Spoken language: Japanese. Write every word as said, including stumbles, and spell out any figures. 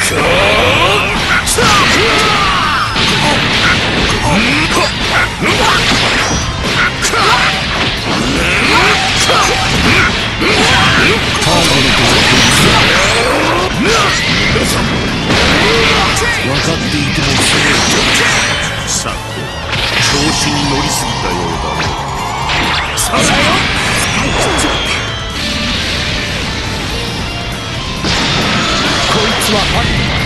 分かっていても攻める。さて、調子に乗りすぎたようだね。さあ、使い切っちゃった。こいつはファン